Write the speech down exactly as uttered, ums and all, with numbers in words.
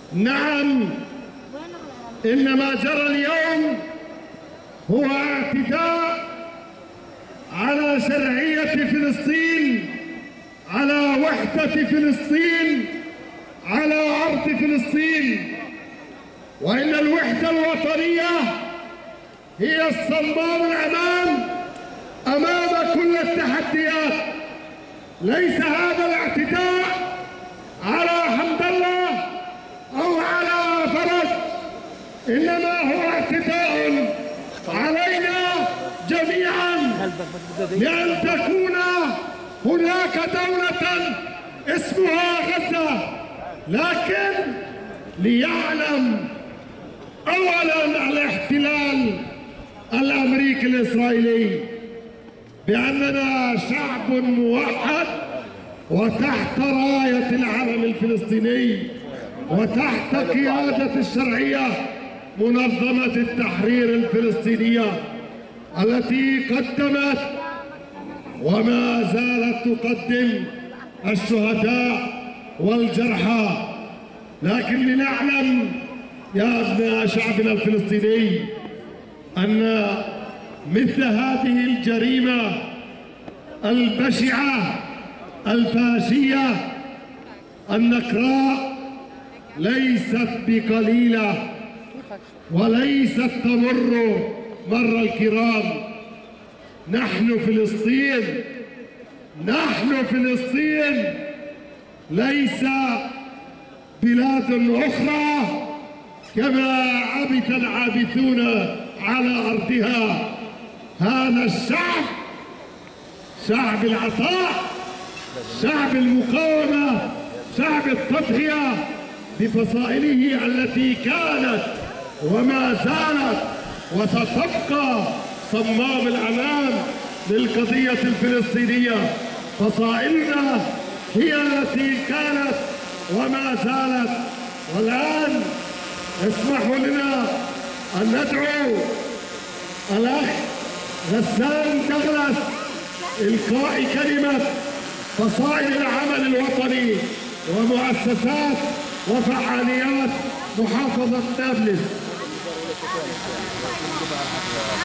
نعم، إن ما جرى اليوم هو اعتداء على شرعية فلسطين، على وحدة فلسطين، على أرض فلسطين. وإن الوحدة الوطنية هي الصمام الأمام أمام كل التحديات. ليس هذا الاعتداء على حمد الله أو على فرج، إنما هو اعتداء علينا جميعا، لأن تكون هناك دولة اسمها غزة، لكن ليعلم أولا الاحتلال الأمريكي الإسرائيلي بأننا شعب موحد وتحت راية العلم الفلسطيني وتحت قيادة الشرعية منظمة التحرير الفلسطينية التي قدمت وما زالت تقدم الشهداء والجرحى. لكن لنعلم يا أبناء شعبنا الفلسطيني أن مثل هذه الجريمة البشعة الفاشية النكراء ليست بقليلة وليست تمر مر الكرام. نحن فلسطين، نحن فلسطين، ليس بلاد أخرى كما عبث العابثون على أرضها. هذا الشعب شعب العطاء، شعب المقاومة، شعب التضحية بفصائله التي كانت وما زالت وستبقى صمام الأمام للقضية الفلسطينية. فصائلنا هي التي كانت وما زالت. والآن اسمحوا لنا أن ندعو الأخ غسان دغلس إلقاء كلمة فصائل العمل الوطني ومؤسسات وفعاليات محافظة نابلس.